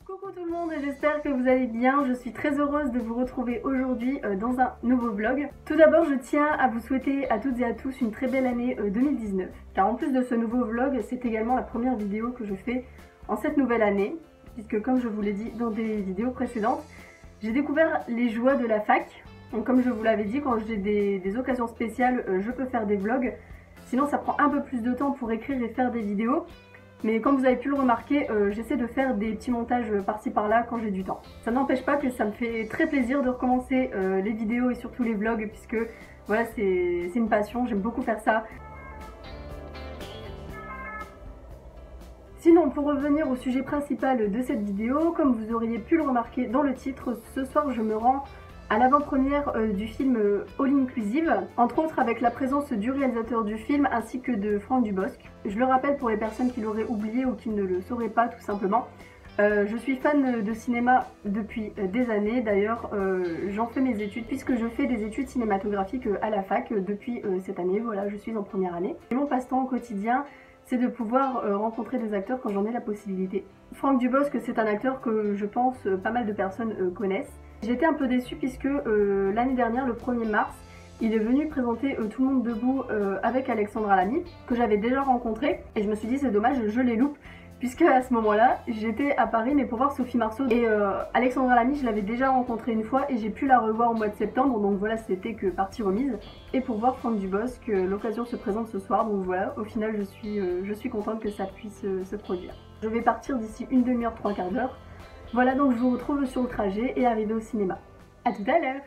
Coucou tout le monde, j'espère que vous allez bien. Je suis très heureuse de vous retrouver aujourd'hui dans un nouveau vlog. Tout d'abord, je tiens à vous souhaiter à toutes et à tous une très belle année 2019. Car en plus de ce nouveau vlog, c'est également la première vidéo que je fais en cette nouvelle année. Puisque comme je vous l'ai dit dans des vidéos précédentes, j'ai découvert les joies de la fac. Donc comme je vous l'avais dit, quand j'ai des occasions spéciales, je peux faire des vlogs. Sinon ça prend un peu plus de temps pour écrire et faire des vidéos. Mais comme vous avez pu le remarquer, j'essaie de faire des petits montages par-ci par-là quand j'ai du temps. Ça n'empêche pas que ça me fait très plaisir de recommencer les vidéos et surtout les vlogs, puisque voilà, c'est une passion, j'aime beaucoup faire ça. Sinon, pour revenir au sujet principal de cette vidéo, comme vous auriez pu le remarquer dans le titre, ce soir je me rends à l'avant-première du film All Inclusive, entre autres avec la présence du réalisateur du film ainsi que de Franck Dubosc. Je le rappelle pour les personnes qui l'auraient oublié ou qui ne le sauraient pas tout simplement. Je suis fan de cinéma depuis des années, d'ailleurs j'en fais mes études puisque je fais des études cinématographiques à la fac depuis cette année, voilà, je suis en première année. Et mon passe-temps au quotidien, c'est de pouvoir rencontrer des acteurs quand j'en ai la possibilité. Franck Dubosc, c'est un acteur que je pense pas mal de personnes connaissent. J'étais un peu déçue puisque l'année dernière, le 1er mars, il est venu présenter Tout le monde debout avec Alexandra Lamy, que j'avais déjà rencontré, et je me suis dit c'est dommage, je les loupe, puisque à ce moment-là, j'étais à Paris mais pour voir Sophie Marceau, et Alexandra Lamy, je l'avais déjà rencontrée une fois et j'ai pu la revoir au mois de septembre, donc voilà, c'était que partie remise. Et pour voir Franck Dubosc, l'occasion se présente ce soir, donc voilà, au final je suis contente que ça puisse se produire. Je vais partir d'ici une demi-heure, 3/4 d'heure. Voilà, donc je vous retrouve sur le trajet et arrivé au cinéma. A tout à l'heure!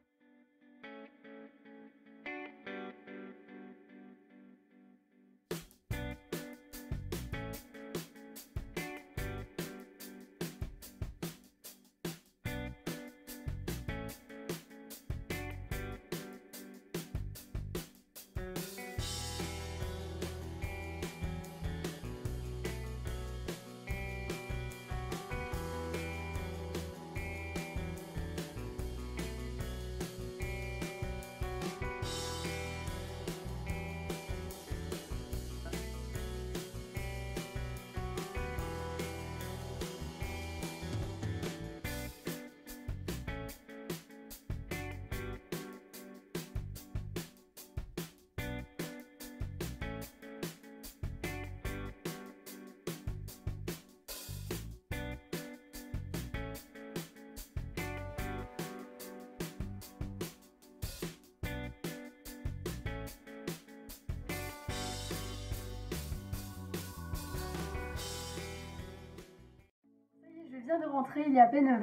Je viens de rentrer, il est à peine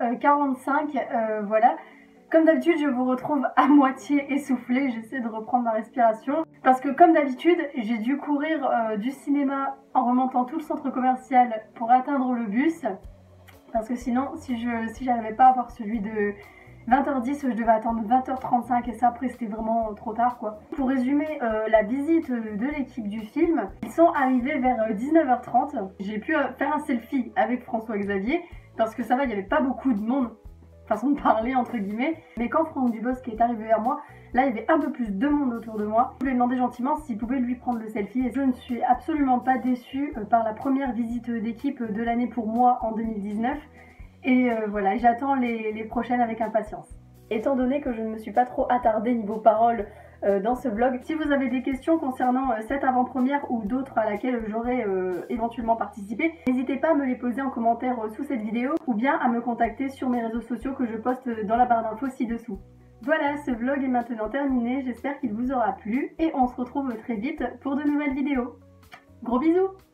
20h45, voilà. Comme d'habitude, je vous retrouve à moitié essoufflée, j'essaie de reprendre ma respiration. Parce que comme d'habitude, j'ai dû courir du cinéma en remontant tout le centre commercial pour atteindre le bus. Parce que sinon, si j'arrivais pas à avoir celui de 20h10, je devais attendre 20h35 et ça après c'était vraiment trop tard quoi. Pour résumer la visite de l'équipe du film, ils sont arrivés vers 19h30. J'ai pu faire un selfie avec François Xavier parce que ça va, il n'y avait pas beaucoup de monde, façon de parler entre guillemets. Mais quand Franck Dubosc est arrivé vers moi, là il y avait un peu plus de monde autour de moi. Je lui ai demandé gentiment s'il pouvait lui prendre le selfie et je ne suis absolument pas déçue par la première visite d'équipe de l'année pour moi en 2019. Et voilà, j'attends les prochaines avec impatience. Étant donné que je ne me suis pas trop attardée niveau parole dans ce vlog, si vous avez des questions concernant cette avant-première ou d'autres à laquelle j'aurais éventuellement participé, n'hésitez pas à me les poser en commentaire sous cette vidéo ou bien à me contacter sur mes réseaux sociaux que je poste dans la barre d'infos ci-dessous. Voilà, ce vlog est maintenant terminé, j'espère qu'il vous aura plu et on se retrouve très vite pour de nouvelles vidéos. Gros bisous!